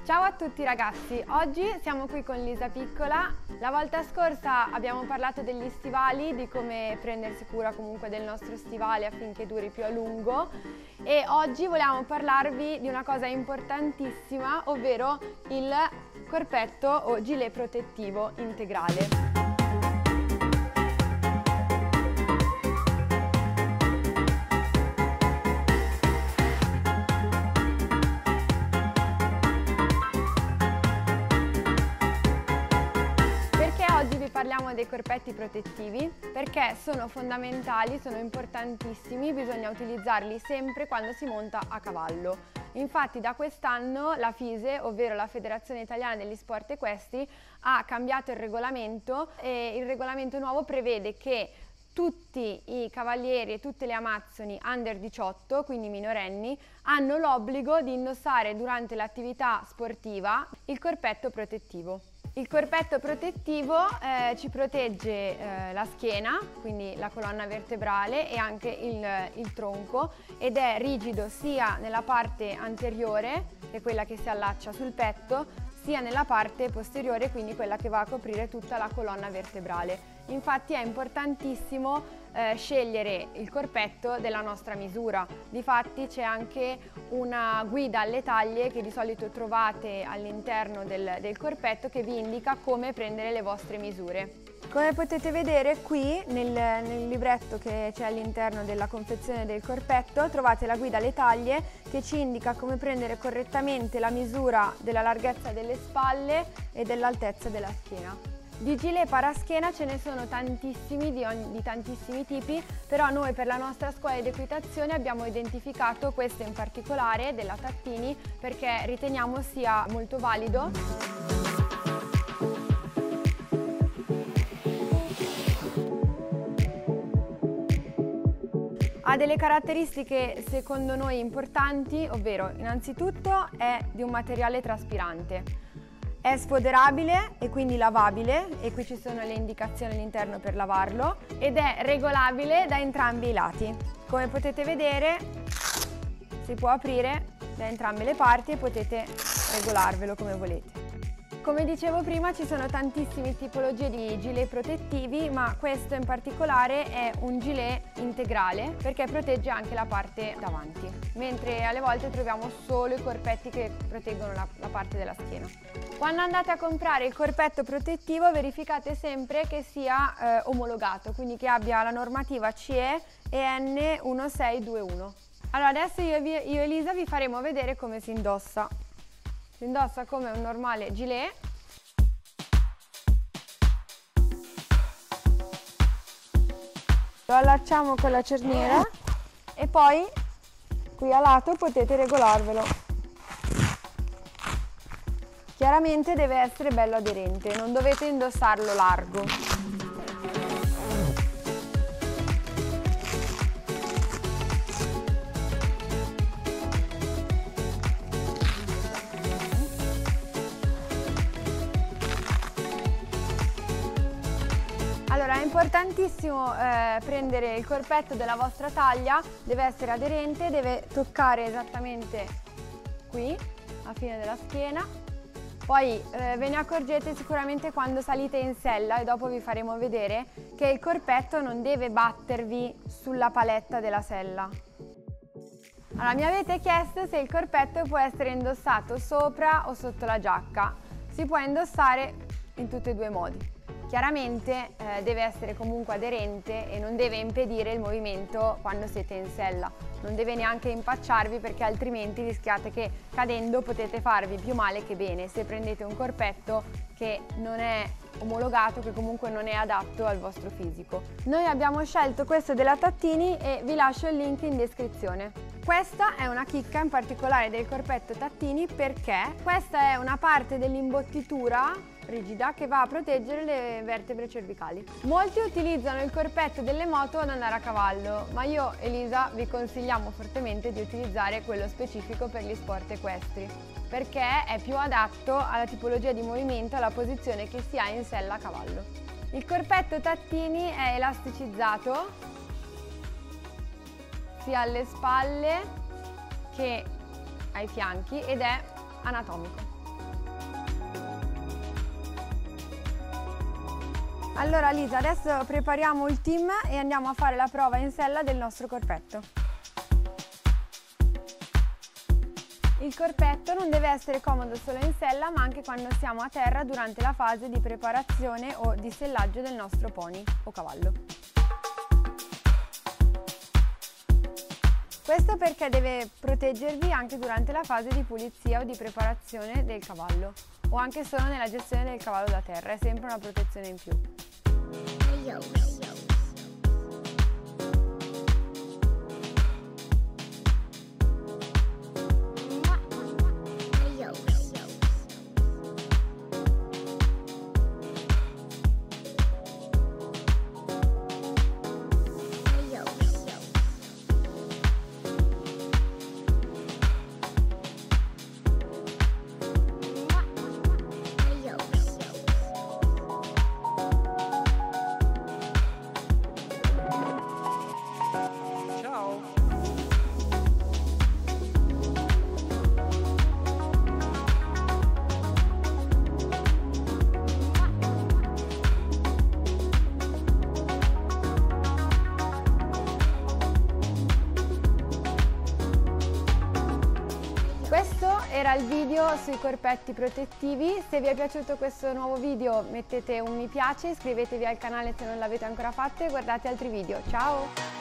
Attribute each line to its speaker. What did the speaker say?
Speaker 1: Ciao a tutti ragazzi, oggi siamo qui con Lisa Piccola. La volta scorsa abbiamo parlato degli stivali, di come prendersi cura comunque del nostro stivale affinché duri più a lungo, e oggi vogliamo parlarvi di una cosa importantissima, ovvero il corpetto o gilet protettivo integrale. Parliamo dei corpetti protettivi perché sono fondamentali, sono importantissimi, bisogna utilizzarli sempre quando si monta a cavallo. Infatti da quest'anno la FISE, ovvero la Federazione Italiana degli Sport Equestri, ha cambiato il regolamento e il regolamento nuovo prevede che tutti i cavalieri e tutte le amazzoni under 18, quindi minorenni, hanno l'obbligo di indossare durante l'attività sportiva il corpetto protettivo. Il corpetto protettivo ci protegge la schiena, quindi la colonna vertebrale e anche il tronco, ed è rigido sia nella parte anteriore, che è quella che si allaccia sul petto, sia nella parte posteriore, quindi quella che va a coprire tutta la colonna vertebrale. Infatti è importantissimo scegliere il corpetto della nostra misura. Difatti c'è anche una guida alle taglie che di solito trovate all'interno del corpetto che vi indica come prendere le vostre misure. Come potete vedere qui nel libretto che c'è all'interno della confezione del corpetto trovate la guida alle taglie che ci indica come prendere correttamente la misura della larghezza delle spalle e dell'altezza della schiena. Di gilet paraschiena ce ne sono tantissimi, di tantissimi tipi, però noi per la nostra scuola di equitazione abbiamo identificato questo in particolare, della Tattini, perché riteniamo sia molto valido. Ha delle caratteristiche secondo noi importanti, ovvero innanzitutto è di un materiale traspirante. È sfoderabile e quindi lavabile, e qui ci sono le indicazioni all'interno per lavarlo, ed è regolabile da entrambi i lati. Come potete vedere si può aprire da entrambe le parti e potete regolarvelo come volete. Come dicevo prima ci sono tantissime tipologie di gilet protettivi, ma questo in particolare è un gilet integrale perché protegge anche la parte davanti, mentre alle volte troviamo solo i corpetti che proteggono la parte della schiena. Quando andate a comprare il corpetto protettivo verificate sempre che sia omologato, quindi che abbia la normativa CE EN 1621. Allora adesso io e Elisa vi faremo vedere come si indossa. Si indossa come un normale gilet. Lo allacciamo con la cerniera e poi qui a lato potete regolarvelo. Chiaramente deve essere bello aderente, non dovete indossarlo largo. Allora, è importantissimo prendere il corpetto della vostra taglia, deve essere aderente, deve toccare esattamente qui, a fine della schiena. Poi ve ne accorgete sicuramente quando salite in sella, e dopo vi faremo vedere che il corpetto non deve battervi sulla paletta della sella. Allora, mi avete chiesto se il corpetto può essere indossato sopra o sotto la giacca. Si può indossare in tutti e due i modi. Chiaramente deve essere comunque aderente e non deve impedire il movimento quando siete in sella. Non deve neanche impacciarvi, perché altrimenti rischiate che cadendo potete farvi più male che bene se prendete un corpetto che non è omologato, che comunque non è adatto al vostro fisico. Noi abbiamo scelto questo della Tattini e vi lascio il link in descrizione. Questa è una chicca in particolare del corpetto Tattini perché questa è una parte dell'imbottitura rigida che va a proteggere le vertebre cervicali. Molti utilizzano il corpetto delle moto ad andare a cavallo, ma io e Elisa vi consigliamo fortemente di utilizzare quello specifico per gli sport equestri, perché è più adatto alla tipologia di movimento e alla posizione che si ha in sella a cavallo. Il corpetto Tattini è elasticizzato sia alle spalle che ai fianchi ed è anatomico. Allora Lisa, adesso prepariamo il team e andiamo a fare la prova in sella del nostro corpetto. Il corpetto non deve essere comodo solo in sella, ma anche quando siamo a terra durante la fase di preparazione o di sellaggio del nostro pony o cavallo. Questo perché deve proteggervi anche durante la fase di pulizia o di preparazione del cavallo, o anche solo nella gestione del cavallo da terra, è sempre una protezione in più. Questo era il video sui corpetti protettivi. Se vi è piaciuto questo nuovo video mettete un mi piace, iscrivetevi al canale se non l'avete ancora fatto e guardate altri video. Ciao!